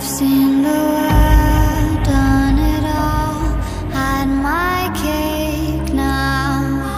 I've seen the world, done it all, had my cake now.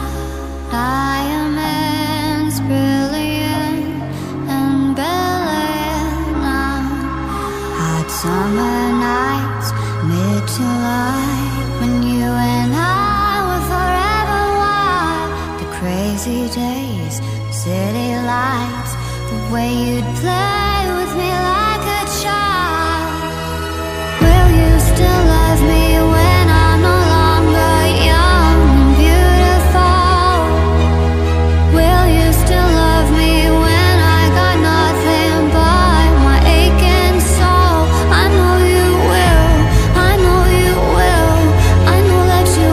Diamonds brilliant and brilliant now. Hot summer nights, mid-July, when you and I were forever wild. The crazy days, city lights, the way you'd play with me like a child. Will you still love me when I'm no longer young and beautiful? Will you still love me when I got nothing but my aching soul? I know you will, I know you will, I know that you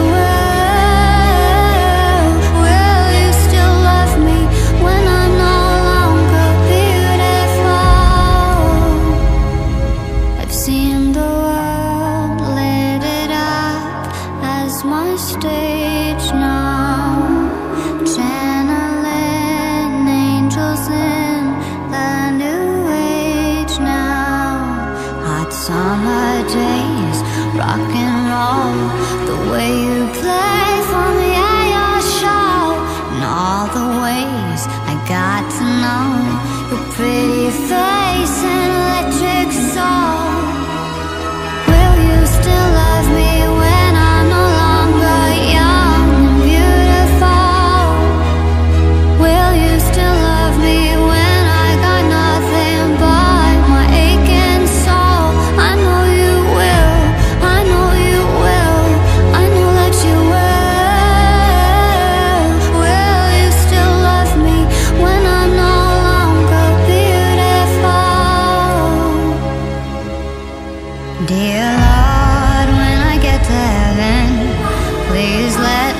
will. Will you still love me when I'm no longer beautiful? I've seen the world, lit it up as my stage now. Channeling angels in the new age now. Hot summer days, rock and roll, the way you play for me at your show, and all the ways I got to know your pretty face and electric soul. Will you still love me when I'm no longer young and beautiful? Will you still love me when I got nothing but my aching soul? I know you will, I know you will, I know that you will. Will you still love me when I'm no longer beautiful? Dear Lord, when I get to heaven, please let